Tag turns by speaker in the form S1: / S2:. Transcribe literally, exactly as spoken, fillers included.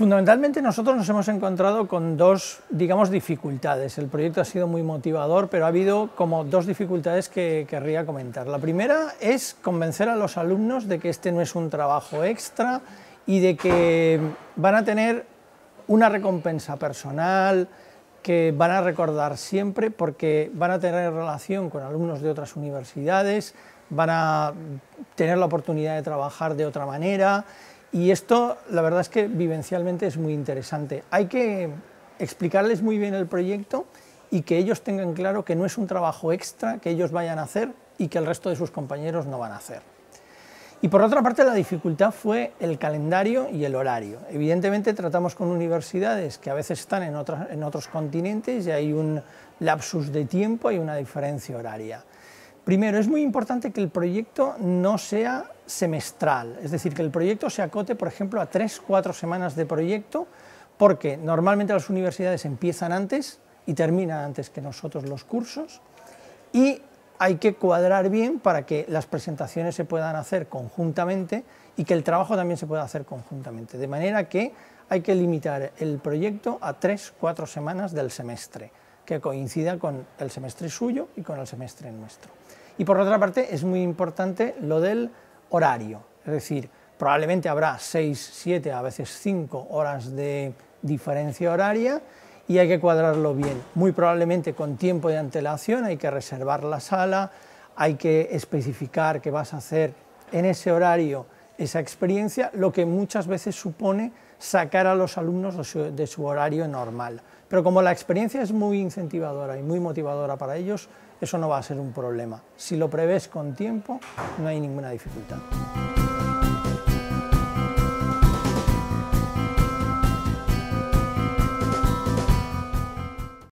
S1: Fundamentalmente nosotros nos hemos encontrado con dos, digamos, dificultades. El proyecto ha sido muy motivador, pero ha habido como dos dificultades que querría comentar. La primera es convencer a los alumnos de que este no es un trabajo extra y de que van a tener una recompensa personal que van a recordar siempre porque van a tener relación con alumnos de otras universidades, van a tener la oportunidad de trabajar de otra manera. Y esto, la verdad es que vivencialmente es muy interesante. Hay que explicarles muy bien el proyecto y que ellos tengan claro que no es un trabajo extra que ellos vayan a hacer y que el resto de sus compañeros no van a hacer. Y por otra parte, la dificultad fue el calendario y el horario. Evidentemente tratamos con universidades que a veces están en, otras, en otros continentes y hay un lapsus de tiempo y una diferencia horaria. Primero, es muy importante que el proyecto no sea semestral, es decir, que el proyecto se acote, por ejemplo, a tres, cuatro semanas de proyecto, porque normalmente las universidades empiezan antes y terminan antes que nosotros los cursos, y hay que cuadrar bien para que las presentaciones se puedan hacer conjuntamente y que el trabajo también se pueda hacer conjuntamente, de manera que hay que limitar el proyecto a tres, cuatro semanas del semestre, que coincida con el semestre suyo y con el semestre nuestro. Y por otra parte es muy importante lo del horario, es decir, probablemente habrá seis, siete, a veces cinco horas de diferencia horaria y hay que cuadrarlo bien, muy probablemente con tiempo de antelación, hay que reservar la sala, hay que especificar que vas a hacer en ese horario esa experiencia, lo que muchas veces supone sacar a los alumnos de su, de su horario normal. Pero como la experiencia es muy incentivadora y muy motivadora para ellos, eso no va a ser un problema. Si lo prevés con tiempo, no hay ninguna dificultad.